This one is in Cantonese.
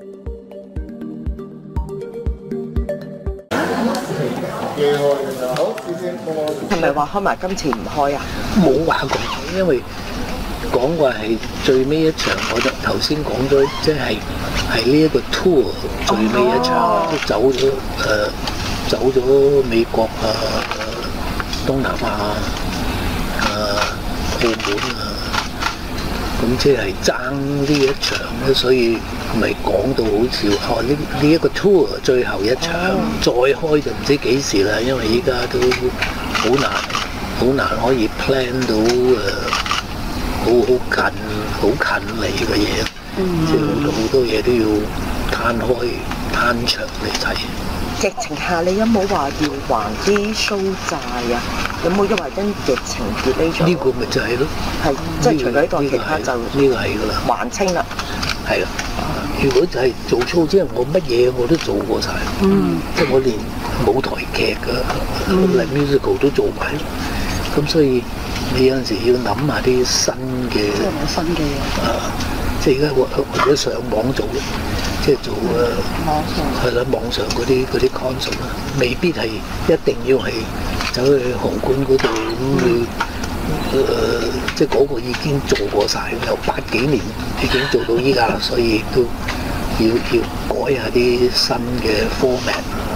係咪話開埋今次唔開啊？ 冇話過，因為講話係最尾一場，我就頭先講咗，即係呢一個 tour 最尾一場，都走咗美國啊、東南亞澳門啊，咁即係爭呢一場咧，所以咪講到好似呢一個 tour 最後一場，再開就唔知幾時啦，因為依家都好難可以 plan 到好近嚟嘅嘢，即係好多嘢都要攤長嚟睇。 疫情下你有冇話要還啲 show 債啊？有冇因為因疫情 delay 咗？ 呢個咪就係咯， 係即係除咗呢個其他就呢個係㗎啦， 還清啦。 係啦。如果就係做 show，即係我乜嘢我都做過晒，即係我連舞台劇嚟 musical 都做埋，咁所以你有陣時要諗下啲新嘅， 即係有新嘅嘢。 即係而家或者上網做，即係做係啦，網上嗰啲 concert 啦，未必係一定要係走去紅館嗰度咁去。即係嗰個已經做過晒，由80幾年已經做到依家啦，所以都要改下啲新嘅 format。